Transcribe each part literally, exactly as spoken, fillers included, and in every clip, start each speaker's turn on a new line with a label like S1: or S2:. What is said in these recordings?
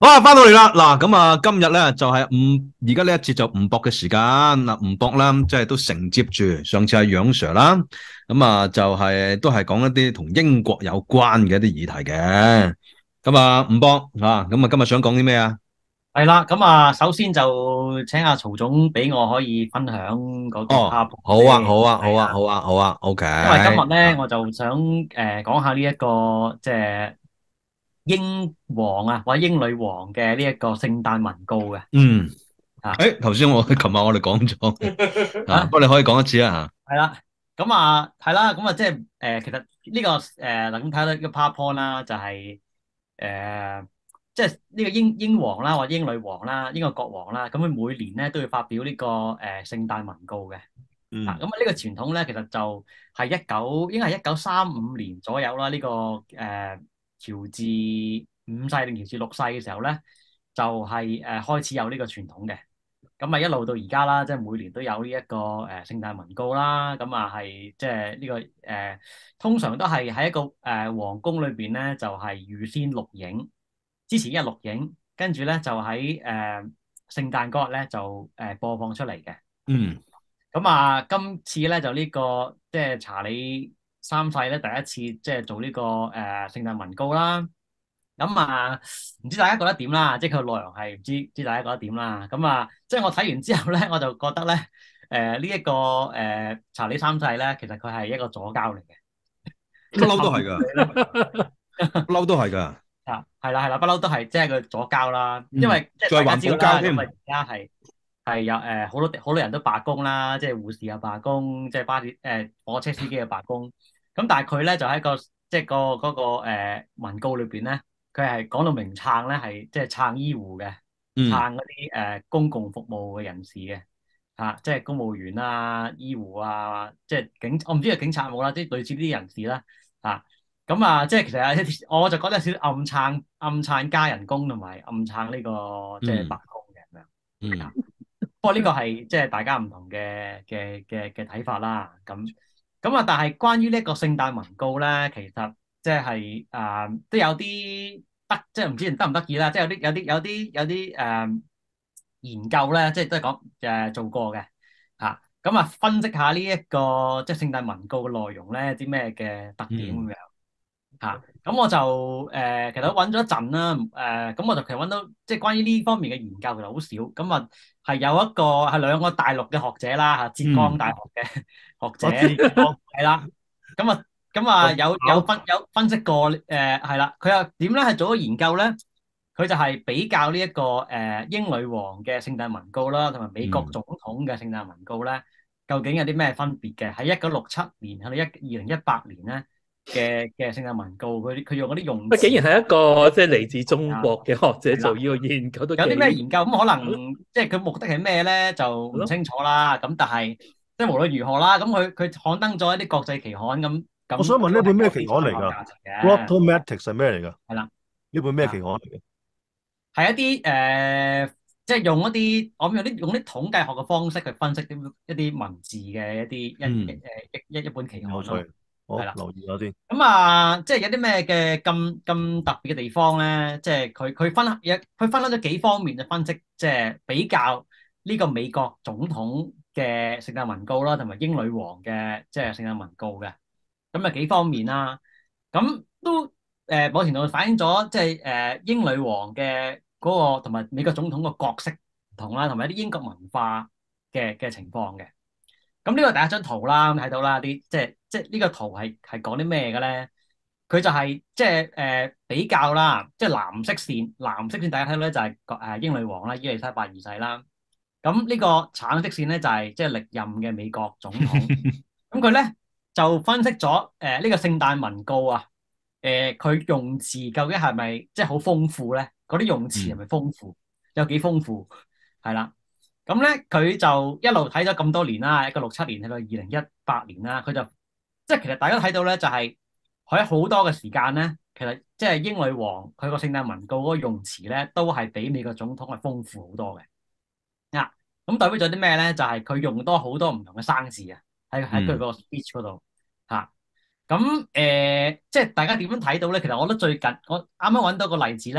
S1: 好，翻到嚟啦。嗱，咁啊，今日咧就係吳，而家呢一節就吳博嘅時間。嗱，吳博啦，即係都承接住上次阿楊 Sir 啦，咁啊就係都係講一啲同英國有關嘅一啲議題嘅。咁啊，吳博啊，咁啊今日想講啲咩啊？
S2: 係啦，咁啊，首先就請阿曹總俾我可以分享嗰個
S1: 哦，
S2: PowerPoint
S1: 好啊，
S2: 先，
S1: 好啊，好啊，
S2: 係啦。
S1: 好啊，好啊，OK。
S2: 因為今日咧，
S1: 啊，
S2: 我就想誒講下呢一個即係英皇啊或者英女王嘅呢一個聖誕文告嘅
S1: 嗯，
S2: 啊
S1: 誒，頭先我琴日我哋講咗啊，不
S2: 啊，
S1: 過你可以講一次啊
S2: 係啦，咁啊係啦，咁啊即係誒，其實呢個誒能睇到呢個 PowerPoint 啦，就係誒即係呢個英英皇啦或者英女王啦，英國國王啦，咁佢每年咧都要發表呢個誒聖誕文告嘅。啊，
S1: 嗯
S2: 咁啊呢個傳統咧，其實就係一九應該係一九三五年左右啦。呢、個誒、呃、喬治五世定喬治六世嘅時候咧，就係、誒、開始有呢個傳統嘅。咁啊一路到而家啦，即係每年都有呢、一個誒、呃、聖誕文告啦。咁啊係即係呢個誒、呃，通常都係喺一個誒、呃、皇宮裏邊咧，就係、預先錄影，之前一日錄影，跟住咧就喺誒、呃、聖誕嗰日咧就誒、呃、播放出嚟嘅。
S1: 嗯
S2: 咁啊，今次咧就呢、個即係查理三世咧第一次即係做呢、個誒、呃、聖誕文告啦。咁啊，唔知大家覺得點啦？即係佢內容係唔知知大家覺得點啦？咁啊，即係我睇完之後咧，我就覺得咧，誒呢一個誒、呃、查理三世咧，其實佢係一個左膠嚟嘅，
S1: 不
S2: 即係氹住
S1: 嬲都係噶，
S2: 你咧。
S1: 不嬲都係噶。
S2: 啊，係啦係啦，不嬲都係即係佢左膠啦。因
S1: 嗯，
S2: 為即係大家
S1: 再環
S2: 知道啦，咁
S1: 保膠添。
S2: 啊而家係。係有誒好多好多人都罷工啦，即係護士又罷工，即係巴士誒、呃、火車司機又罷工。咁但係佢咧就喺個即係個嗰個誒文告裏邊咧，佢係講到明撐咧係即係撐醫護嘅，
S1: 嗯。
S2: 撐嗰啲誒公共服務嘅人士嘅嚇、啊，即係公務員啊、醫護啊，即係警我唔知係警察冇啦，即係類似呢啲人士啦嚇。咁啊，即係其實有一啲我就覺得有少少暗撐暗撐加人工同埋暗撐呢、個即係
S1: 嗯
S2: 罷工嘅咁樣。
S1: 嗯
S2: 不過呢個係即係大家唔同嘅嘅嘅嘅睇法啦。咁咁啊，但係關於呢一個聖誕文告咧，其實即係誒都有啲得，即係唔知得唔得意啦。即係有啲有啲有啲有啲誒、呃研究咧，即係都係講誒做過嘅嚇。咁啊，分析下呢、一個即係聖誕文告嘅內容咧，啲咩嘅特點咁
S1: 嗯
S2: 樣。嚇，咁我就誒、呃其實揾咗一陣啦。誒、咁我就其實揾到即係關於呢方面嘅研究其實好少。咁啊係有一個係兩個大陸嘅學者啦嚇，浙江
S1: 嗯，
S2: 大學嘅學者
S1: 我知。
S2: 係啦。咁啊咁啊
S1: 咁
S2: 有有分
S1: 考
S2: 有分析過誒係啦，佢又點咧係做咗研究咧？佢就係比較呢、一個誒、呃英女王嘅聖誕文告啦，同埋美國
S1: 嗯
S2: 總統嘅聖誕文告咧，究竟有啲咩分別嘅？喺一九六七年去到一二零一八年咧嘅嘅聖誕文告，佢佢用嗰啲用
S3: 喂，竟然
S2: 詞
S3: 係一個即係嚟自中
S2: 啊，
S3: 國嘅學者
S2: 係啦，
S3: 做呢個研究，都
S2: 有啲咩
S3: 幾
S2: 研究咁可
S3: 係咯，
S2: 能即係佢目的係咩咧就
S3: 係咯。
S2: 唔清楚啦。咁但係即係無論如何啦，咁佢佢刊登咗一啲國際期刊咁
S1: 我想問
S2: 咁都係
S1: 呢本咩期
S2: 有啲參
S1: 刊嚟㗎
S2: 考價值嘅，
S1: ？Protomatics 係咩嚟㗎？
S2: 係啦。
S1: 呢本咩期
S2: 啊。
S1: 刊嚟嘅？
S2: 係一啲誒、呃即係用一啲我諗用啲用啲統計學嘅方式去分析啲一啲文字嘅一啲一誒
S1: 嗯，
S2: 一一一本期刊咯，
S1: 有趣。好，
S2: 係啦。
S1: 留意下先。
S2: 咁啊，即係有啲咩嘅咁咁特別嘅地方咧？即係佢佢分有佢分開咗幾方面嘅分析，即係比較呢個美國總統嘅聖誕文告啦，同埋英女王嘅即係聖誕文告嘅。咁啊幾方面啦，咁都誒、呃、某程度反映咗即係誒、呃、英女王嘅嗰個同埋美國總統個角色唔同啦，同埋一啲英國文化嘅嘅情況嘅。咁呢個第一張圖啦，咁睇到啦，啲即係即係呢個圖係係講啲咩嘅咧？佢就係、即係誒、呃、比較啦，即係藍色線，藍色線大家睇到咧就係誒英女王啦，伊麗莎白二世啦。咁呢個橙色線咧就係即係歷任嘅美國總統。咁佢咧就分析咗誒呢個聖誕文告啊，誒、佢用詞究竟係咪即係好豐富咧？嗰啲用詞係
S1: 嗯
S2: 咪豐富？有幾豐富？係啦。咁咧佢就一路睇咗咁多年啦，一九六七年去到二零一八年啦，佢就即係其實大家都睇到咧，就係佢喺好多嘅時間咧，其實即係英女王佢個聖誕文告嗰個用詞咧，都係比美國總統係豐富好多嘅。啊，咁代表咗啲咩咧？就係、佢用多好多唔同嘅生字啊，喺喺佢
S1: 嗯
S2: 個 speech 嗰度嚇。咁誒、呃即係大家點樣睇到咧？其實我覺得最近我啱啱揾到個例子咧，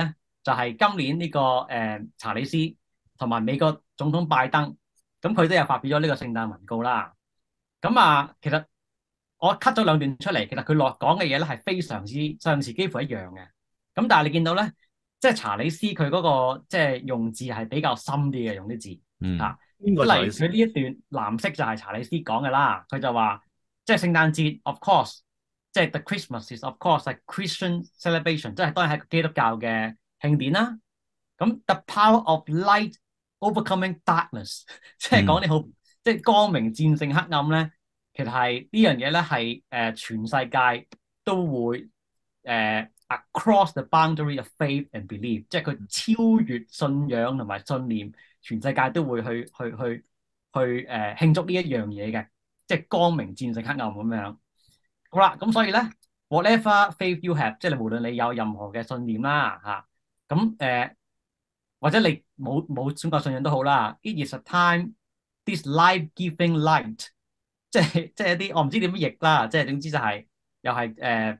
S2: 就係今年呢、這個誒、呃、查理斯同埋美國總統拜登，咁佢都有發表咗呢個聖誕文告啦。咁啊，其實我 cut 咗兩段出嚟，其實佢落講嘅嘢咧係非常之相似，幾乎一樣嘅。咁但係你見到咧，即係查理斯佢嗰、那個即係用字係比較深啲嘅，用啲字
S1: 嗯
S2: 啊。
S4: 邊個
S2: 例如
S4: 查理斯？
S2: 佢呢一段藍色就係查理斯講嘅啦，佢就話即係聖誕節 ，of course，即係 the Christmas is of course 係 Christian celebration，即係當然係基督教嘅慶典啦。咁 the power of light overcoming darkness，即係講啲好即係光明戰勝黑暗咧，其實係呢樣嘢咧係誒全世界都會誒、呃、across the boundary of faith and belief，即係佢超越信仰同埋信念。全世界都會去去去去誒、呃、慶祝呢一樣嘢嘅，即係光明戰勝黑暗咁樣。好啦，咁所以咧，whatever faith you have，即係你無論你有任何嘅信念啦嚇，咁、啊、誒、呃、或者你冇冇宗教信仰都好啦。It is a time this life-giving light，即係即係一啲我唔知點樣譯啦，即係總之就係、是、又係誒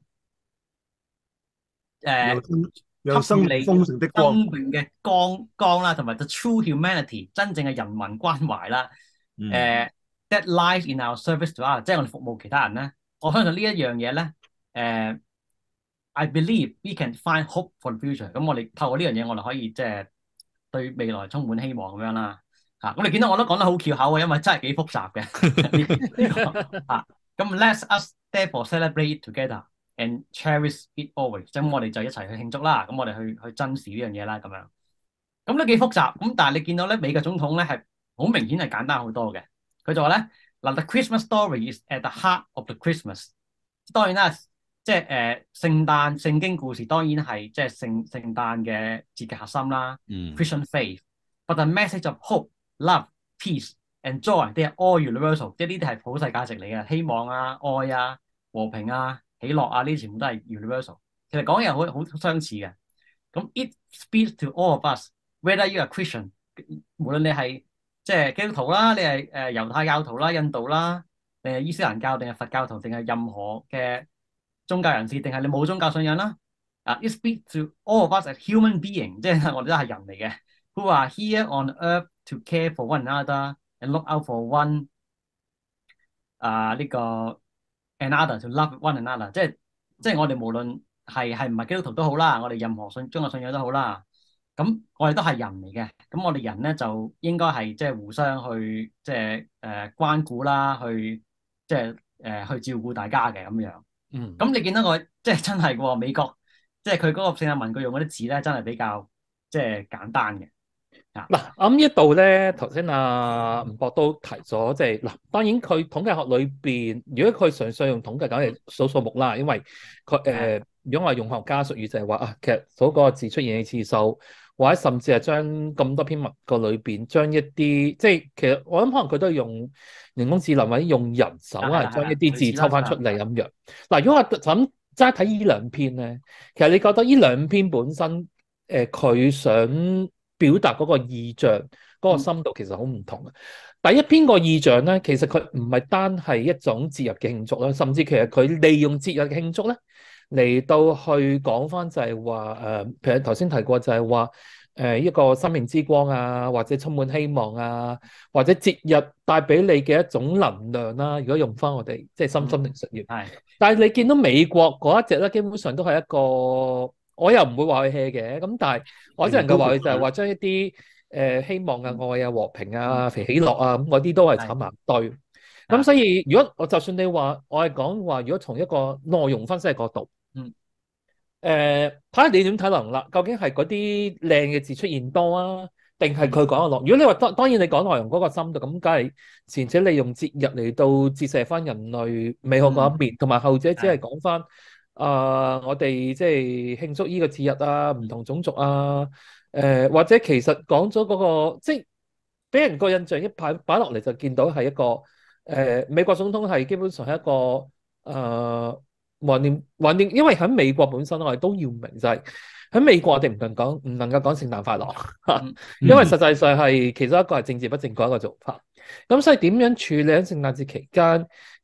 S2: 誒。
S4: 有生命豐盛的光，
S2: 生命嘅光光啦，同埋 the true humanity 真正嘅人民關懷啦。誒、
S1: 嗯
S2: uh, that lies in our service to others，即係我哋服務其他人咧。我相信呢一樣嘢咧，誒、uh, ，I believe we can find hope for the future。咁我哋透過呢樣嘢，我哋可以即係對未來充滿希望咁樣啦。嚇、啊，我哋見到我都講得好翹口嘅，因為真係幾複雜嘅呢個嚇。咁 let us therefore celebrate together。and cherish it always，咁我哋就一齊去慶祝啦，咁我哋去去珍視呢樣嘢啦，咁樣，咁都幾複雜，咁但係你見到咧，美國總統咧係好明顯係簡單好多嘅，佢就話咧，嗱 the Christmas story is at the heart of the Christmas，當然啦，即係誒聖誕聖經故事當然係即係聖聖誕嘅節嘅核心啦、
S1: 嗯、
S2: ，Christian faith，but the message of hope, love, peace and joy they are all universal， 即係呢啲係普世價值嚟嘅，希望啊、愛啊、和平啊。喜樂啊，呢啲全部都係 universal， 其實講嘢好好相似嘅。咁 it speaks to all of us，whether you are Christian， 無論你係即係基督徒啦，你係誒猶太教徒啦、印度啦，定係伊斯蘭教定係佛教徒，定係任何嘅宗教人士，定係你冇宗教信仰啦。啊 ，it speaks to all of us as human being， 即係我哋都係人嚟嘅，who are here on earth to care for one another and look out for one 啊呢個。another to love one another， 即係即係我哋無論係係唔係基督徒都好啦，我哋任何信宗教信仰都好啦，咁我哋都係人嚟嘅，咁我哋人咧就應該係即係互相去即係誒、呃、關顧啦，去即係誒、呃、去照顧大家嘅咁樣。
S3: 嗯，
S2: 咁你見到我即係真係喎，美國即係佢嗰個聖誕文佢用嗰啲字咧，真係比較即係簡單嘅。
S3: 嗱，我諗呢度咧，頭先阿吳博都提咗，即係嗱，當然佢統計學裏邊，如果佢純粹用統計梗係數數目啦，因為佢誒、呃，如果我係用學家術語就係話啊，其實嗰個字出現嘅次數，或者甚至係將咁多篇文個裏邊將一啲，即係其實我諗可能佢都係用人工智能或者用人手啊，將一啲字抽翻出嚟咁樣。嗱，如果我就咁齋睇呢兩篇咧，其實你覺得呢兩篇本身誒佢、呃、想表達嗰個意象，嗰、嗰個深度其實好唔同嘅。第一篇個意象咧，其實佢唔係單係一種節日嘅慶祝啦，甚至其實佢利用節日嘅慶祝咧嚟到去講翻就係話誒，譬如頭先提過就係話誒一個生命之光啊，或者充滿希望啊，或者節日帶俾你嘅一種能量啦。如果用翻我哋即係心心靈術語，係、嗯。但係你見到美國嗰一隻咧，基本上都係一個。我又唔會話佢 hea 嘅，咁但係我只能夠話佢就係話將一啲誒、呃、希望啊、愛啊、和平啊、肥喜樂啊咁嗰啲都係炒埋堆。咁所以如果我就算你話我係講話，如果從一個內容分析嘅角度，嗯，誒睇下你點睇能啦？究竟係嗰啲靚嘅字出現多啊，定係佢講嘅內容？如果你話當當然你講內容嗰個深度，咁梗係前者利用節日嚟到折射翻人類美好嗰一面，同埋、嗯、後者只係講翻。啊、呃！我哋即係慶祝呢個節日啊，唔同種族啊，誒、呃、或者其實講咗嗰個，即係俾人個印象一擺擺落嚟就見到係一個誒、呃、美國總統係基本上係一個誒懷念懷念，因為喺美國本身我哋都要明就係、是、喺美國我哋唔能講唔能夠講聖誕快樂，因為實際上係其中一個係政治不正確一個做法。咁所以點樣處理喺聖誕節期間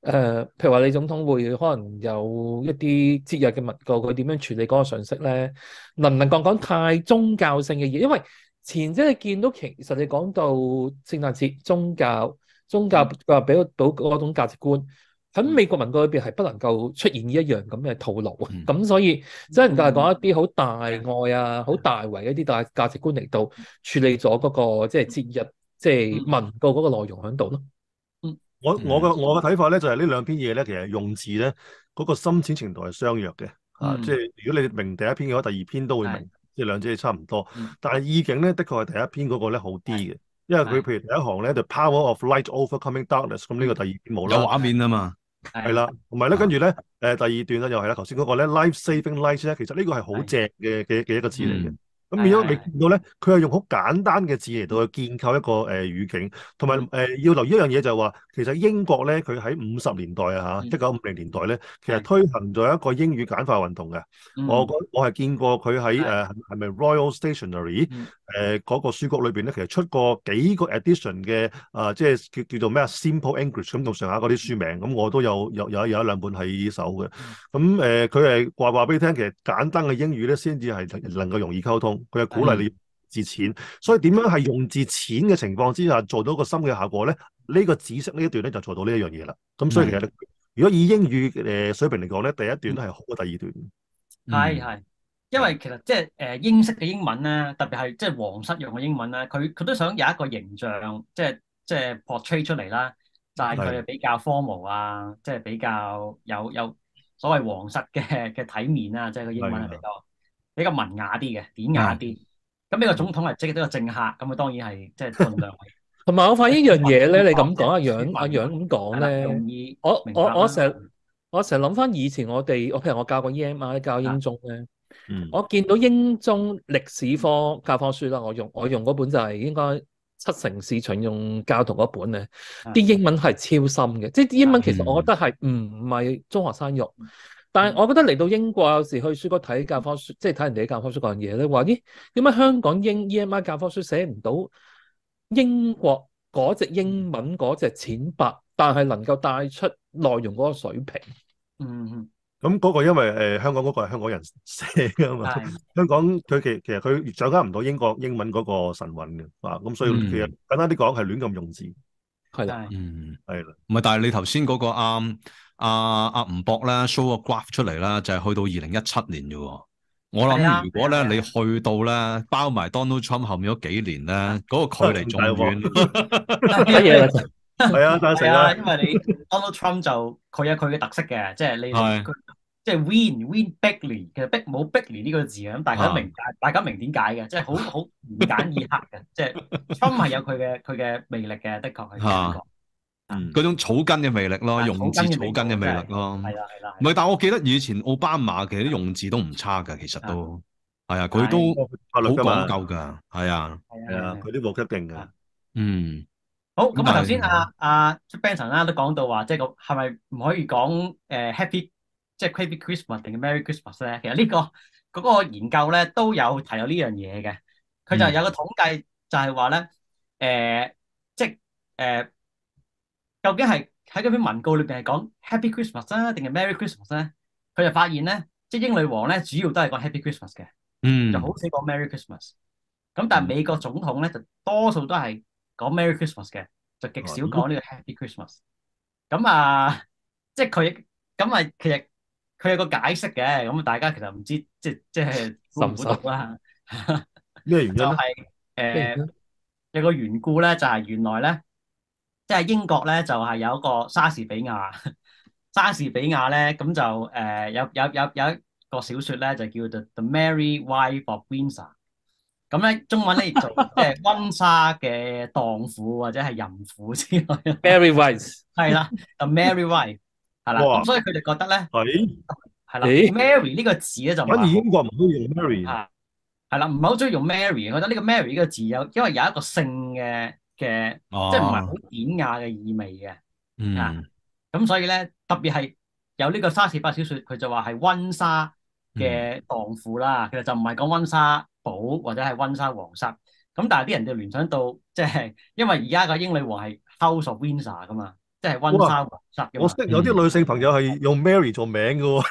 S3: 誒，譬如話李總統會可能有一啲節日嘅文告，佢點樣處理嗰個信息咧？能唔能夠講太宗教性嘅嘢？因為前即係見到其實你講到聖誕節宗教宗教佢話俾到嗰種價值觀喺美國文告裏邊係不能夠出現呢一樣咁嘅套路啊，咁、
S1: 嗯、
S3: 所以只能夠係講一啲好大愛啊、好大圍一啲大價值觀嚟到處理咗嗰、嗰個即係節日即係文告嗰個內容喺度咯。
S4: 我我嘅我嘅睇法咧就係呢兩篇嘢咧，其實用字咧嗰個深淺程度係相若嘅，啊，
S2: 嗯
S4: 即係如果你明第一篇嘅話，第二篇都會明，
S2: 係
S4: 即係兩者係差唔多。
S2: 嗯
S4: 但係意境咧，的確係第一篇嗰個咧好啲嘅，因為佢
S2: 係
S4: 譬如第一行咧就 Power of Light Overcoming Darkness，咁呢個第二篇冇啦，
S1: 有畫面啊嘛，
S4: 係啦，同埋咧跟住咧誒第二段咧又係啦，頭先嗰個咧 Life Saving Light 咧，其實呢個係好正嘅嘅嘅一個字嚟嘅。
S1: 嗯
S4: 咁變咗你
S2: 係
S4: 見到咧，佢係用好簡單嘅字嚟到去建構一個誒、呃、語境，同埋誒要留意一樣嘢就係話，其實英國咧佢喺五十年代啊嚇，
S2: 嗯
S4: 一九五零年代咧，其實
S2: 係
S4: 推行咗一個英語簡化運動嘅。
S2: 嗯
S4: 我覺我係見過佢喺
S2: 係
S4: 誒係咪 Royal Stationery 誒嗰、
S2: 嗯
S4: 呃嗰個書局裏邊咧，其實出過幾個 edition 嘅啊、呃，即係叫叫做咩啊 Simple English 咁咁上下嗰啲書名，咁我都有有有有一兩本喺手嘅。咁誒佢係話話俾你聽，其實簡單嘅英語咧先至係能夠容易溝通。佢係鼓勵你用字淺，所以點樣係用字淺嘅情況之下做到個深嘅效果咧？呢、呢個紫色呢一段咧就做到呢一樣嘢啦。咁所以其實如果以英語誒水平嚟講咧，第一段都係好過第二段。
S2: 係係，因為其實即係誒英式嘅英文咧，特別係即係皇室用嘅英文咧，佢佢都想有一個形象，即係即係 portray 出嚟啦，就係佢係比較 formal 啊，即係比較有有所謂皇室嘅嘅體面啊，即係個英文係比較比較文雅啲嘅，典雅啲。咁呢個總統係即係呢個政客，咁佢當然係即係盡量。
S3: 同埋我發現一樣嘢咧，你咁講阿楊阿楊咁講咧，
S2: 容易
S3: 我
S2: 明白啦
S3: 我我成日我成日諗翻以前我哋，我譬如我教過 E M I 教英中咧，
S4: 嗯
S3: 我見到英中歷史科教科書啦，我用我用嗰本就係應該七成市場用教同嗰本咧，啲英文係超深嘅，即係啲英文其實我覺得係唔係中學生用。但係我覺得嚟到英國有時去書局睇教科書，即係睇人哋啲教科書嗰樣嘢咧，話咦點解香港英 E M I 教科書寫唔到英國嗰隻英文嗰隻淺白，但係能夠帶出內容嗰個水平？
S2: 嗯
S4: 咁嗰個因為誒、呃、香港嗰個係香港人寫㗎嘛，
S2: 係
S4: 香港佢其其實佢掌握唔到英國英文嗰個神韻嘅，啊咁所以其實簡單啲講係亂咁用字，
S3: 係啦，
S2: 係
S1: 嗯，
S4: 係啦。
S1: 唔係，但係你頭先嗰個啱阿阿吳博咧 show 個 graph 出嚟啦，就係、是、去到二零一七年啫喎。我
S2: 係啊
S1: 諗如果咧
S2: 係啊
S1: 你去到咧包埋 Donald Trump 後面嗰幾年咧，嗰、那個距離仲遠。
S3: 乜嘢啦？
S4: 係啊，但係
S2: 係啊，
S4: 啊，
S2: 因為你 Donald Trump 就佢有佢嘅特色嘅，即係你
S1: 係
S2: 佢即係 win win bigly，其實逼冇 bigly 呢個字嘅，咁大家都明解，大家明點解嘅，即係好好言簡意賅嘅，即係 Trump 係有佢嘅佢嘅魅力嘅，的確係呢個。
S4: 嗯，
S1: 嗰種草根嘅魅力咯，
S2: 啊
S1: 用字草
S2: 草根嘅
S1: 根嘅魅
S2: 魅力
S1: 力咯。
S2: 係啦係啦，
S1: 唔係，但係我記得以前奧巴馬其實啲用字都唔差㗎，其實都係啊，佢都
S4: 法律
S1: 好
S4: 㗎嘛
S1: 講究㗎，係啊，
S4: 係啊，佢啲冇一定嘅。
S1: 嗯，
S2: 好咁啊！
S1: 但係
S2: 頭先阿阿 Benson 啦都講到話，即係個係咪唔可以講誒 Happy 即係 Happy Christmas 定係 Merry Christmas 咧？其實呢個嗰個研究咧都有提到呢樣嘢嘅。佢就有個統計就係話咧誒，即係誒究竟係喺嗰篇文告裏邊係講 Happy Christmas 啊，定係 Merry Christmas 咧？佢就發現咧，即係英女王咧主要都係講 Happy Christmas 嘅，
S1: 嗯
S2: 就好少講 Merry Christmas。咁但係美國總統咧就多數都係講 Merry Christmas 嘅，就極少講呢個 Happy Christmas。咁啊，即係佢咁啊，其實佢有個解釋嘅，咁大家其實唔知即係即係估唔估到啦。
S4: 咩原因咧？
S2: 就係、誒、有個緣故咧，就係、原來咧，即係英國咧就係、有一個莎士比亞，莎士比亞咧咁就誒、有有有有一個小説咧就叫做 The Merry Wife of Windsor。咁咧中文咧亦做即係溫莎嘅蕩婦或者係淫婦之類嘅。
S3: Merry Wife
S2: 係啦，The Merry Wife 係啦，
S4: 哇
S2: 咁所以佢哋覺得咧
S4: 係，
S2: 係啦
S3: 咦
S2: ，Mary 呢個字咧就唔
S4: 反而
S2: 係
S4: 英國唔中意用 Mary。
S2: 係係啦，唔係好中意用 Mary，我覺得呢個 Mary 呢個字有因為有一個性嘅嘅，即係唔係好典雅嘅意味嘅。
S1: 嗯
S2: 啊，咁所以咧特別係有呢個莎士比亞小説，佢就話係溫莎嘅蕩婦啦，其實就唔係講溫莎堡或者係溫莎皇室。咁但係啲人就聯想到，即係因為而家個英女王係 House of Windsor 噶嘛， 即係溫莎皇室噶
S4: 我
S2: 嘛。
S4: 識有啲女性朋友係用 Mary 做名嘅喎。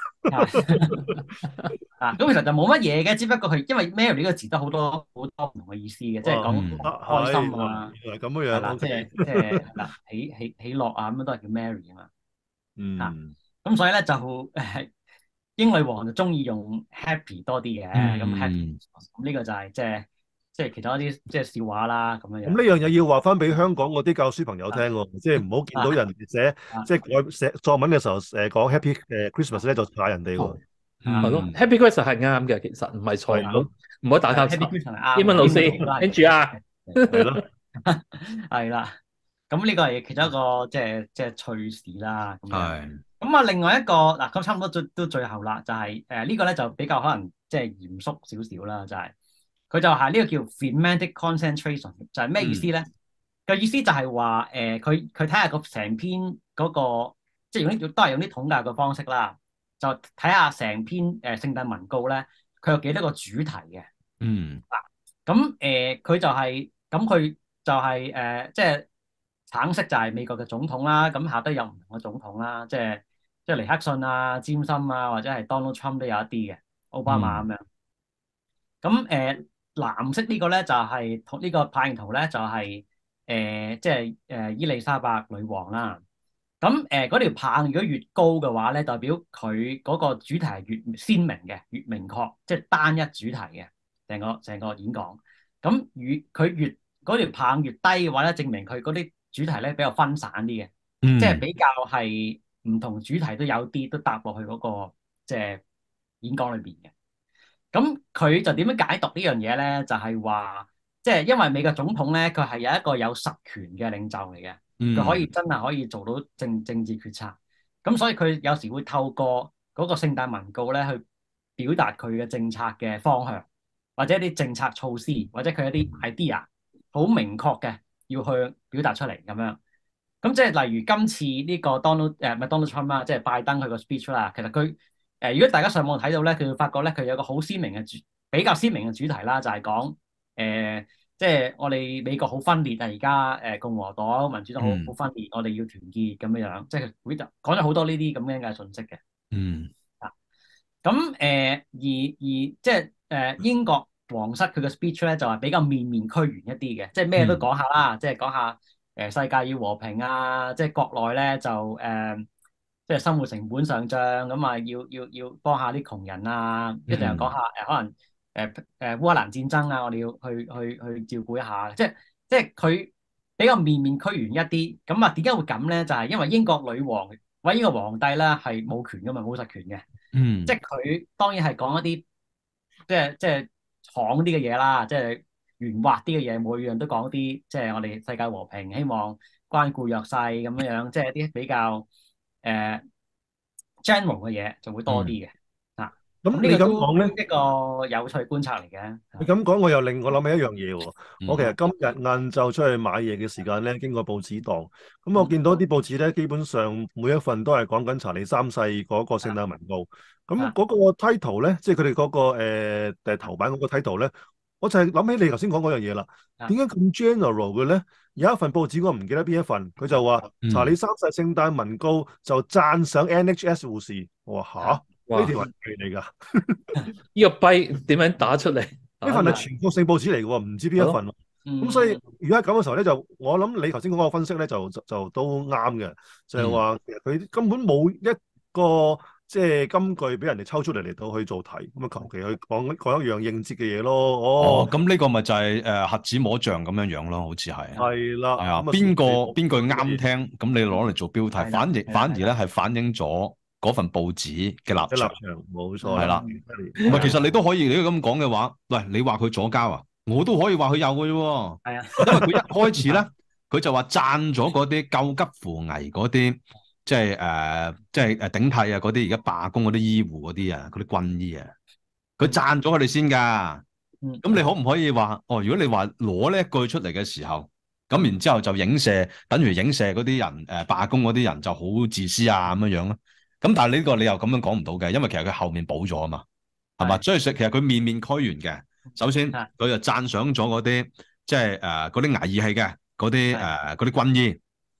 S2: 啊，咁其實就冇乜嘢嘅，只不過係因為 Mary 呢個字都好多好多唔同嘅意思嘅，即係講開心啊，
S4: 係咁樣
S2: 係啦，
S4: 樣，
S2: 即係即係係啦，喜喜喜樂啊，咁樣都係叫 Mary 啊嘛。
S4: 嗯，
S2: 咁所以咧就誒英女王就中意用 happy 多啲嘅，咁 happy 咁呢個就係即係即係其中一啲即係笑話啦咁樣樣。
S4: 咁呢樣嘢要話翻俾香港嗰啲教書朋友聽喎，即係唔好見到人哋寫即係改寫作文嘅時候誒講 Happy 誒 Christmas 咧就踩人哋喎。
S3: 係咯，Happy Christmas 係啱嘅，其實唔係錯，唔好唔好打交叉。
S2: Happy Christmas 係啱。
S3: 英文老師跟住啊，
S4: 係咯，
S2: 係啦。咁呢個係其中一個即係即係趣事啦。咁樣
S1: 係。
S2: 咁啊，另外一個嗱，咁差唔多最都最後啦，就係誒呢個咧就比較可能即係嚴肅少少啦，就係佢就係呢個叫 thematic concentration，就係咩意思咧？個意思就係話誒，佢佢睇下個成篇嗰個，即係用啲都係用啲統計嘅方式啦，就睇下成篇誒聖誕文告咧，佢有幾多個主題嘅。
S1: 嗯。
S2: 嗱，咁誒佢就係咁佢就係誒即係橙色就係美國嘅總統啦，咁下低有唔同嘅總統啦，即係。即係尼克遜啊、詹森啊，或者係 Donald Trump 都有一啲嘅，奧巴馬咁樣。咁誒、呃、藍色個呢個咧就係、是、呢個派形圖咧就係、是、誒即係誒伊麗莎白女王啦。咁誒嗰條棒如果越高嘅話咧，代表佢嗰個主題係越鮮明嘅、越明確，即係單一主題嘅成個成個演講。咁越佢越嗰條棒越低嘅話咧，證明佢嗰啲主題咧比較分散啲嘅，
S1: 嗯、
S2: 即係比較係。唔同主題都有啲都搭落去嗰、那個即係演講裏邊嘅，咁佢就點樣解讀呢樣嘢咧？就係、是、話，即係因為美國總統咧，佢係有一個有實權嘅領袖嚟嘅，佢、嗯、可以真係可以做到政政治決策，咁所以佢有時會透過嗰個聖誕文告咧去表達佢嘅政策嘅方向，或者一啲政策措施，或者佢一啲 idea 好明確嘅要去表達出嚟咁樣。咁即係例如今次呢個 Donald 誒唔係 Donald Trump 啦，即係拜登佢個 speech 啦。其實佢誒、呃、如果大家上網睇到咧，佢會發覺咧佢有個好鮮明嘅主比較鮮明嘅主題啦，就係講誒即係我哋美國好分裂啊！而家誒共和黨民主黨好好分裂，我哋要團結咁樣樣，即係會就講咗好多呢啲咁樣嘅信息嘅。
S1: 嗯
S2: 啊，咁誒、呃、而而即係誒、呃、英國皇室佢嘅 speech 咧就係比較面面俱圓一啲嘅，即係咩都講下啦，即係講下。誒世界要和平啊！即係國內咧就誒、呃，即係生活成本上漲咁啊，要要要幫下啲窮人啊！一定又講下誒、呃，可能誒誒、呃呃、烏克蘭戰爭啊，我哋要去去去照顧一下。即係即係佢比較面面俱圓一啲。咁啊，點解會咁咧？就係、是、因為英國女王或者英國皇帝咧係冇權噶嘛，冇實權嘅。
S1: 嗯，
S2: 即係佢當然係講一啲即係即係闖啲嘅嘢啦，即係。圓滑啲嘅嘢，每樣都講啲，即係我哋世界和平，希望關顧弱勢咁樣樣，即係一啲比較誒、呃、general 嘅嘢就會多啲嘅。嗯、啊，
S4: 咁你咁講咧，
S2: 一個有趣觀察嚟嘅。
S4: 你咁講，我又令我諗起一樣嘢喎。
S1: 嗯、
S4: 我其實今日晏晝出去買嘢嘅時間咧，經過報紙檔，咁我見到啲報紙咧，基本上每一份都係講緊查理三世嗰個聖誕文告。咁嗰個 title 咧，即係佢哋嗰個誒誒頭版嗰個 title 咧。我就係諗起你頭先講嗰樣嘢啦，點解咁 general 嘅咧？有一份報紙我唔記得邊一份，佢就話、嗯、查理三世聖誕文告就讚賞 N H S 護士。我話吓，呢條係咩嚟㗎？
S3: 呢個幣點樣打出嚟？
S4: 呢份係全國性報紙嚟嘅喎，唔知邊一份。咁、嗯、所以如果係咁嘅時候咧，就我諗你頭先講嗰個分析咧，就就，就都啱嘅，就係、是、話其實佢根本冇一個。即係金句俾人哋抽出嚟嚟到去做題，咁啊求其去講講一樣應節嘅嘢咯。哦，
S1: 咁呢、哦、個咪就係誒瞎子摸象咁樣樣咯，好似係。係
S4: 啦，
S1: 係啊，邊個邊句啱聽，咁你攞嚟做標題，反而反而咧係反映咗嗰份報紙嘅立場。
S4: 冇錯。
S1: 係啦，唔係其實你都可以，你都咁講嘅話，喂，你話佢左膠啊，我都可以話佢有嘅啫。係啊，因為佢一開始咧，佢就話讚咗嗰啲救急扶危嗰啲。即係誒、呃，即係誒頂替啊！嗰啲而家罷工嗰啲醫護嗰啲啊，嗰啲軍醫啊，佢讚咗佢哋先㗎。咁、嗯、你可唔可以話哦？如果你話攞呢一句出嚟嘅時候，咁然之後就影射，等於影射嗰啲人誒罷工嗰啲人就好自私啊咁樣樣咯。咁但係呢個你又咁樣講唔到嘅，因為其實佢後面補咗啊嘛，係嘛？所以其實佢面面俱圓嘅。首先佢就讚賞咗嗰啲即係誒嗰啲捱義氣嘅嗰啲誒嗰啲軍醫。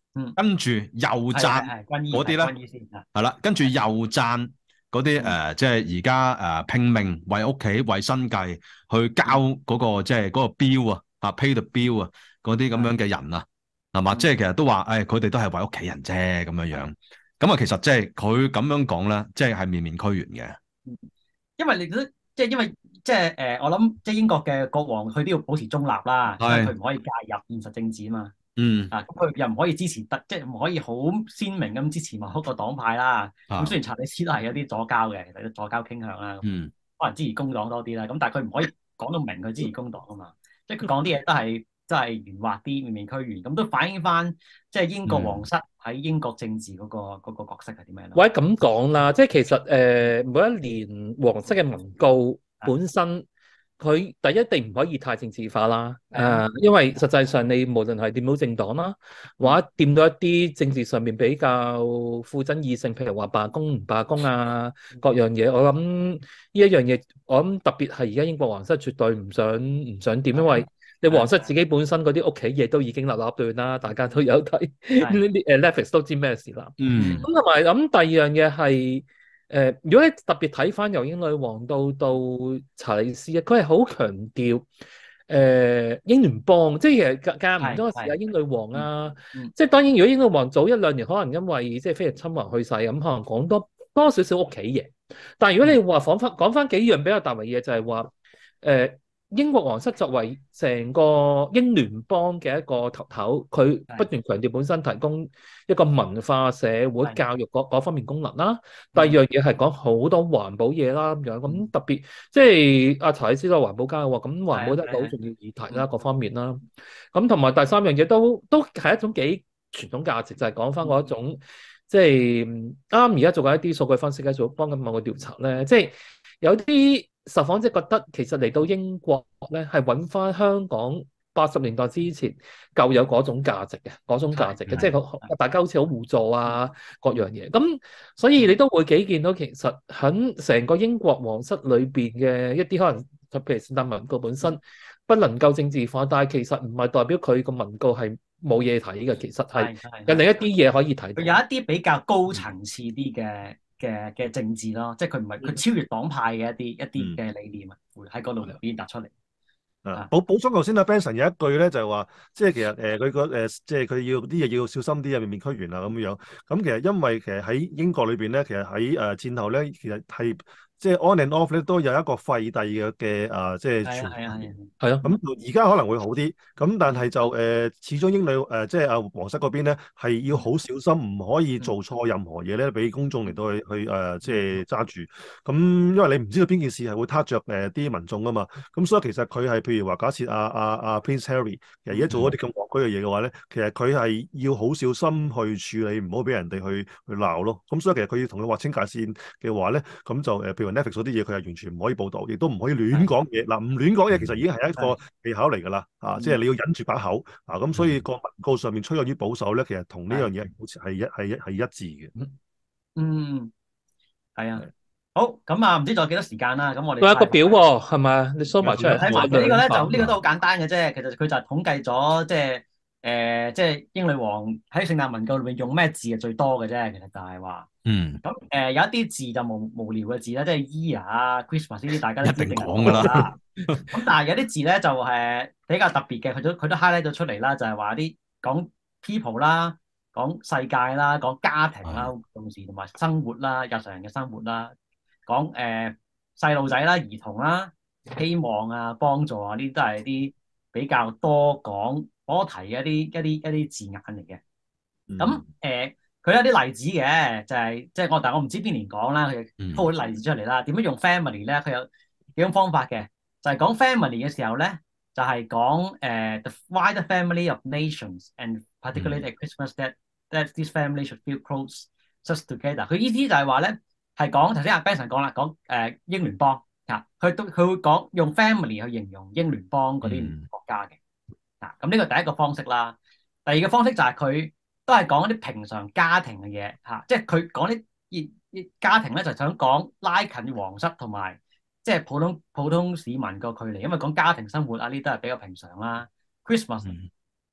S2: 嗯
S1: 跟住又
S2: 係
S1: 讚
S2: 係係軍醫
S1: 嗰啲咧，
S2: 係軍醫先啊，
S1: 係啦，跟住又讚嗰啲誒，即係而家誒拼命為屋企為生計去交嗰、個即係嗰個標啊，啊 pay the bill 啊，嗰啲咁樣嘅人啊，係嘛？
S2: 嗯
S1: 即係其實都話，誒佢哋都係為屋企人啫咁樣樣。咁啊，其實即係佢咁樣講咧，即係係面面俱圓嘅。
S2: 因為你都即係因為即係誒，我諗即係英國嘅國王佢都要保持中立啦，因為
S1: 係
S2: 佢唔可以介入現實政治啊嘛。
S1: 嗯
S2: 啊，咁佢又唔可以支持特，即係唔可以好鮮明咁支持某一個黨派啦。咁、
S1: 啊
S2: 雖然查理斯都係有啲左膠嘅，其實有左膠傾向啦，
S1: 嗯
S2: 可能支持工黨多啲啦。咁但係佢唔可以講到明佢支持工黨啊嘛，即係佢講啲嘢都係都係圓滑啲、面面俱圓，咁都反映翻即係英國皇室喺英國政治嗰、個嗰個角色係點樣咯。
S3: 或者咁講啦，即係其實誒、呃、每一年皇室嘅文告本身，佢第一定唔可以太政治化啦。誒、呃，因為實際上你無論係掂到政黨啦，或者掂到一啲政治上面比較富爭議性，譬如話罷工唔罷工啊，各樣嘢，我諗呢一樣嘢，我諗特別係而家英國皇室絕對唔想唔想點，因為你皇室自己本身嗰啲屋企嘢都已經立立亂啦，大家都有睇呢啲誒 Netflix 都知咩事啦。
S1: 嗯
S3: 咁同埋咁第二樣嘢係誒，如果你特別睇翻由英女王到到查理斯啊，佢係好強調誒、呃、英聯邦，即係其實間唔中嘅時間英女王啊，
S2: 嗯嗯、
S3: 即係當然如果英女王早一兩年可能因為即係菲臘親王去世咁，可能講多多少少屋企嘢，但係如果你話講翻講翻幾樣比較大嘅嘢，就係話誒。呃英國皇室作為成個英聯邦嘅一個頭頭，佢不斷強調本身提供一個文化、社會、教育嗰嗰方面功能啦。第二樣嘢係講好多環保嘢啦咁樣，咁特別即係阿查理斯都係環保家喎，咁環保都係一個好重要議題啦，各方面啦。咁同埋第三樣嘢都都係一種幾傳統價值，就係講翻嗰一種即係啱而家做緊一啲數據分析嘅，做幫緊某個調查咧，即係有啲受訪者覺得其實嚟到英國咧係揾翻香港八十年代之前舊有嗰種價值嘅，嗰種價值嘅，即係大家好似好互助啊，各樣嘢。咁所以你都會幾見到其實喺成個英國皇室裏邊嘅一啲可能，譬如聖誕文告本身不能夠政治化，但係其實唔係代表佢個文告係冇嘢睇嘅，其實係有另一啲嘢可以睇。
S2: 佢有一啲比較高層次啲嘅嘅嘅政治咯，即係佢唔係佢超越黨派嘅一啲一啲嘅理念啊，會喺嗰度表達出嚟。
S4: 啊，補補充頭先阿 Benson 有一句咧，就係話，即係其實誒佢個誒，即係佢要啲嘢要小心啲啊，面面俱圓啊咁樣。咁其實因為其實喺英國裏邊咧，其實喺誒戰後咧，其實係即係 on and off 咧都有一個廢帝嘅嘅啊，即係傳統。
S3: 係啊，
S4: 咁而家可能會好啲，咁但係就誒、呃，始終英女誒、呃，即係阿皇室嗰邊咧，係要好小心，唔可以做錯任何嘢咧，俾公眾嚟到去去誒、呃，即係揸住。咁因為你唔知道邊件事係會撻着誒啲民眾啊嘛。咁所以其實佢係譬如話，假設阿阿阿 Prince Harry 其實而家做咗啲咁惡居嘅嘢嘅話咧，其實佢係要好小心去處理，唔好俾人哋去去鬧咯。咁所以其實佢要同佢劃清界線嘅話咧，咁就誒、呃，譬如 Netflix 嗰啲嘢，佢係完全唔可以報導，亦都唔可以亂講嘢。嗱，唔亂講嘢其實已經係一個技巧嚟㗎啦，啊，即係你要忍住把口啊，咁所以個文告上面趨向於保守咧，其實同呢樣嘢好似係一係一係一致嘅。
S2: 嗯，係啊，好，咁啊，唔知仲有幾多時間啦？咁我哋
S3: 仲有一個表喎，係咪？你 show 埋出嚟。
S2: 睇埋呢個咧，就呢個都好簡單嘅啫。其實佢就係統計咗，即係誒，即係英女王喺聖誕文告裏面用咩字係最多嘅啫。其實就係話，
S1: 嗯，
S2: 咁誒有一啲字就無無聊嘅字啦，即係 year 啊、Christmas 呢啲大家都
S1: 一
S2: 知
S1: 定講㗎啦。
S2: 咁但係有啲字咧就係比較特別嘅，佢都佢都 highlight 咗出嚟啦，就係話啲講 people 啦、講世界啦、講家庭啦、重視同埋生活啦、日常人嘅生活啦、講誒細路仔啦、兒童啦、希望啊、幫助啊，呢啲都係啲比較多講多提嘅一啲一啲一啲字眼嚟嘅。咁誒佢有啲例子嘅，就係即係我但係我唔知邊年講啦，佢鋪啲例子出嚟啦。點樣用 family 咧？佢有幾種方法嘅。就係講 family 嘅時候咧，就係講誒 the wider family of nations and particularly at Christmas that that this family should feel close just together。佢意思就係話咧，係講頭先阿 Benson 講啦，講誒、呃、英聯邦啊，佢都佢會講用 family 去形容英聯邦嗰啲國家嘅啊。咁呢個第一個方式啦。第二個方式就係佢都係講一啲平常家庭嘅嘢嚇，即係佢講啲啲家庭咧，就想講拉近皇室同埋。即係普通普通市民個距離，因為講家庭生活啊，呢啲都係比較平常啦。Christmas 呢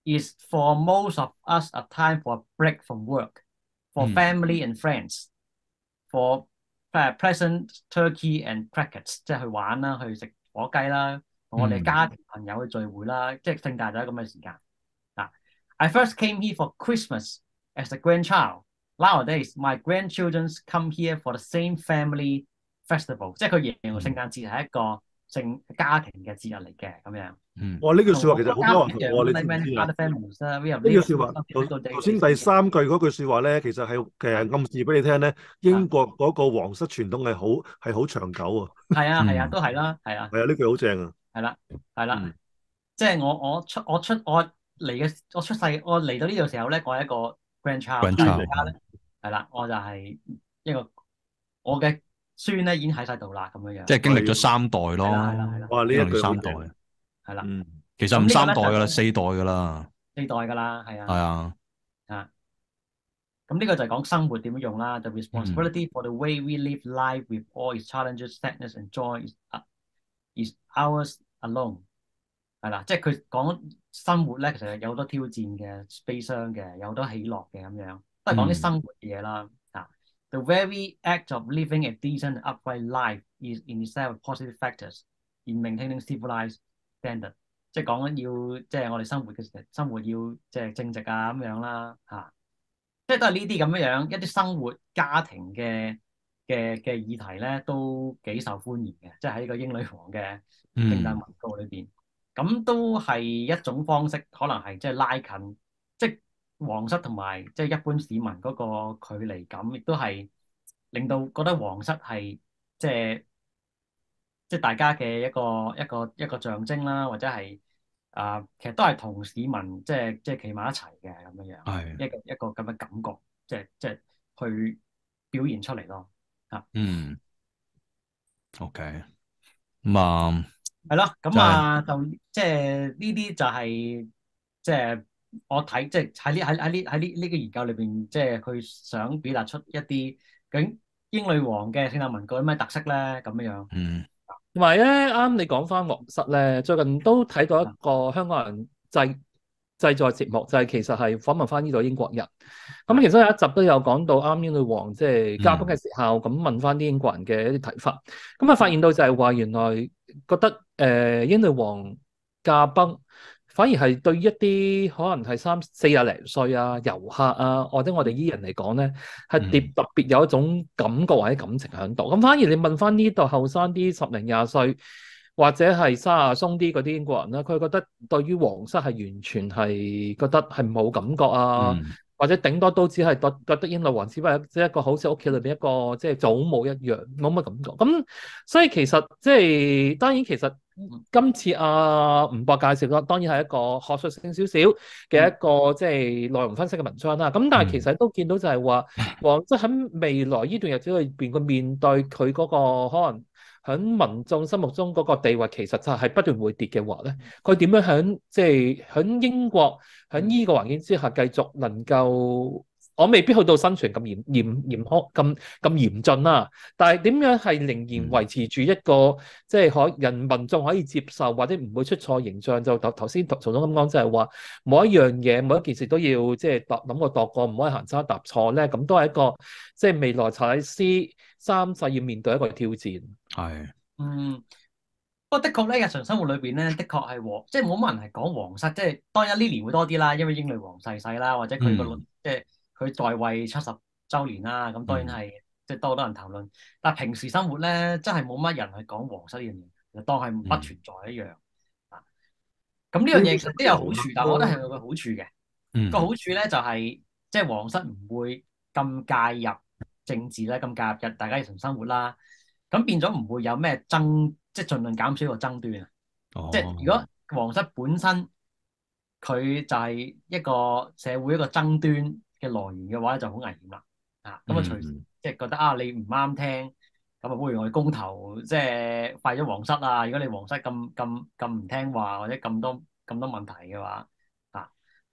S2: is for most of us a time for a break from work, for
S1: 嗯
S2: family and friends, for 誒 present turkey and crackers，即係去玩啦，去食火雞啦，同我哋
S1: 嗯
S2: 家庭朋友去聚會啦，即係聖誕就係咁嘅時間。嗱，I first came here for Christmas as a grandchild. Nowadays, my grandchildren come here for the same family festival，即係佢形容聖誕節係一個聖家庭嘅節日嚟嘅咁樣。
S1: 嗯
S4: 哇！呢句
S2: 同
S4: 説話其實
S2: 我家
S4: 好多人同我，
S2: 庭一樣啦
S4: 你知唔
S2: ，many
S4: 知啊？
S2: other families 啦，we have
S4: 呢句
S2: lived
S4: 説話
S2: some
S4: 頭
S2: difficult
S4: 頭
S2: days
S4: 先
S2: this
S4: 第
S2: year。
S4: 三句嗰句説話咧，其實係其實暗示俾你聽咧，英國嗰個皇室傳統係好係好長久啊。
S2: 係啊係啊，
S1: 嗯
S2: 都係啦，係啊
S4: 係啊，呢句好正啊。
S2: 係啦係啦
S4: 嗯，
S2: 即係我我出我出我嚟嘅我出世我嚟到呢度時候咧，我係一個 grandchild，但係而
S1: grandchild
S2: 家咧係啦，我就係一個我嘅孫咧已經喺晒度啦咁樣樣。
S1: 即係經歷咗三代咯，
S2: 係啦係啦係啦
S4: 哇！呢
S1: 經歷
S4: 一句好
S1: 咗三代，
S4: 正。
S2: 係啦，
S4: 嗯，
S1: 其實唔
S2: 咁呢個
S1: 三代噶啦，
S2: 咧就係
S1: 四代噶啦，
S2: 四代㗎啦，係
S1: 係
S2: 啊
S1: 啊，
S2: 啊。咁呢個就係講生活點樣用啦。The
S1: 嗯
S2: responsibility for the way we live life with all its challenges, sadness and joy is is ours alone。係啦，即係佢講生活咧，其實有好多挑戰嘅、悲傷嘅，有好多喜樂嘅咁樣，都係講啲生活嘅嘢啦。啊，The very act of living a decent and upright life is in itself positive factors in maintaining civilized standard。即係講緊要，即係我哋生活嘅時候，生活要即係正直啊咁樣啦，嚇。即係都係呢啲咁樣樣一啲生活家庭嘅嘅嘅議題咧，都幾受歡迎嘅。即係喺呢個英女王嘅聖誕
S1: 嗯
S2: 文告裏邊，咁都係一種方式，可能係即係拉近，即係皇室同埋即係一般市民嗰個距離感，亦都係令到覺得皇室係即係即係大家嘅一個一個一個象徵啦，或者係啊、其實都係同市民即係即係企埋一齊嘅咁樣樣。
S1: 係
S2: 一個一個咁嘅感覺，即係即係去表現出嚟咯。
S1: 嗯，OK，咁啊，
S2: 係咯，咁
S1: 就係
S2: 啊就即係呢啲就係即係我睇即係喺呢喺喺呢喺呢呢個研究裏邊，即係佢想表達出一啲究竟英女王嘅聖誕文告有咩特色咧咁樣樣。
S1: 嗯
S3: 同埋咧，啱你講翻皇室咧，最近都睇到一個香港人製製作節目，就係、其實係訪問翻呢度英國人。咁其中有一集都有講到啱英女王即係嘉賓嘅時候，咁問翻啲英國人嘅一啲睇法。咁啊，發現到就係話原來覺得誒、呃、英女王駕崩，反而係對一啲可能係三四廿零歲啊遊客啊，或者我哋依人嚟講咧，係特別特別有一種感覺或者感情喺度。咁反而你問翻呢度後生啲十零廿歲，或者係卅鬆啲嗰啲英國人咧，佢覺得對於皇室係完全係覺得係冇感覺啊。
S1: 嗯
S3: 或者頂多都只係覺覺得英女王只不過即係一個好似屋企裏邊一個即係祖母一樣，冇乜感覺。咁所以其實即係當然其實今次阿吳博介紹嘅當然係一個學術性少少嘅一個即係內容分析嘅文章啦。咁但係其實都見到就係話皇即係喺未來呢段日子裏邊，佢面對佢嗰個可能喺民眾心目中嗰個地位，其實就係不斷會跌嘅話咧，佢點樣喺即係喺英國喺呢個環境之下繼續能夠，我未必去到生存咁嚴嚴嚴苛咁咁嚴峻啦。但係點樣係仍然維持住一個即係可人民眾可以接受或者唔會出錯形象？就頭頭先曹總咁講，就係話每一樣嘢每一件事都要即係度諗過度過，唔可以行差踏錯咧。咁都係一個即係未來查理斯三世要面對一個挑戰。
S1: 係
S2: 嗯，不過的確咧，日常生活裏邊咧，的確係皇，即係冇乜人係講皇室，即係當然 Lily 會多啲啦，因為英女王逝世啦，或者佢個、
S1: 嗯
S2: 即係佢在位七十週年啦，咁當然係、即係多好多人討論。但係平時生活咧，真係冇乜人去講皇室呢樣嘢，就當係不存在一樣。啊，咁呢樣嘢其實都有好處，但係我覺得係有個好處嘅。
S1: 嗯
S2: 個好處咧就係、即係皇室唔會咁介入政治咧，咁介入日大家日常生活啦。咁變咗唔會有咩爭，即係盡量減少個爭端啊！
S1: 哦
S2: 即係如果皇室本身佢就係一個社會一個爭端嘅來源嘅話咧，就好危險啦！啊，咁啊隨時
S1: 嗯
S2: 即係覺得啊你唔啱聽，咁啊不如我哋公投即係廢咗皇室啊！如果你皇室咁咁咁唔聽話或者咁多咁多問題嘅話，啊咁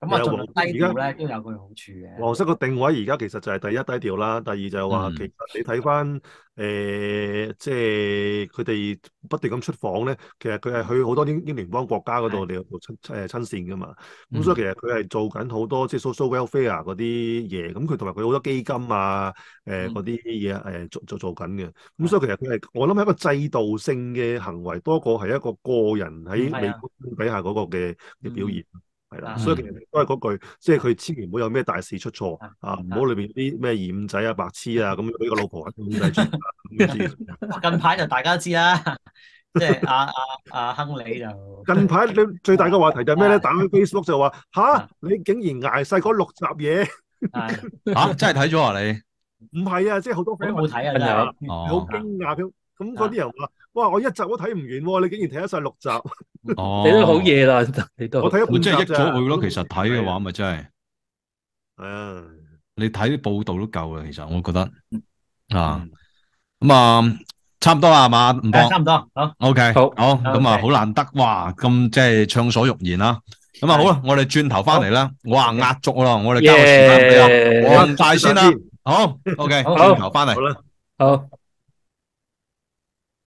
S2: 咁啊，盡量低調
S4: 而家
S2: 咧都有佢好處嘅。
S4: 皇室個定位而家其實就係第一低調啦，第二就係話
S1: 嗯
S4: 其實你睇翻誒，即係佢哋不斷咁出訪咧，其實佢係去好多英英聯邦國家嗰度嚟做親誒親善噶嘛。咁、
S1: 嗯
S4: 所以其實佢係做緊好多即係 social welfare 嗰啲嘢，咁佢同埋佢好多基金啊誒嗰啲嘢誒做做做緊嘅。咁所以其實佢係我諗係一個制度性嘅行為多過係一個個人喺美國底下嗰個嘅嘅表現。係啦，
S2: 嗯
S4: 所以其實都係嗰句，即係佢千祈唔好有咩大事出錯啊，唔好裏邊啲咩二五仔啊、白痴啊，咁俾個老婆控制住啊咁嘅事。
S2: 近排就大家知啦，即係阿阿阿亨利就
S4: 近排你最大嘅話題就係咩咧？打開 Facebook 就話吓，
S2: 啊
S4: 你竟然捱晒嗰六集嘢，
S2: 係
S1: 嚇真係睇咗啊你？
S4: 唔係啊，即係好多
S2: 佢都冇睇啊，真
S3: 係
S2: 係
S4: 你好
S1: 哦
S4: 驚訝咁，咁嗰啲人話：哇，我一集都睇唔完喎，你竟然睇得晒六集，
S1: 哦，
S3: 你都好嘢啦，你都
S4: 我睇咗半
S1: 即係益
S4: 集咋
S1: 咗佢咯。其實睇嘅話，咪真係
S4: 係啊，
S1: 你睇啲報道都夠啦。其實我覺得啊，
S4: 嗯
S1: 咁啊，差唔多啦，係嘛？唔
S2: 誒差
S1: 博
S2: 唔多好。
S1: ，OK，
S3: 好
S1: 好，咁啊，
S2: OK
S1: 好難得，哇，咁即係暢所欲言啦。咁啊，好啦，我哋轉頭翻嚟啦。哇，壓軸啦，我哋交個時間俾啊，
S3: 耶
S1: 黃大仙啦。好，OK，
S2: 好
S1: 轉頭翻嚟
S4: 好。啦。
S3: 好。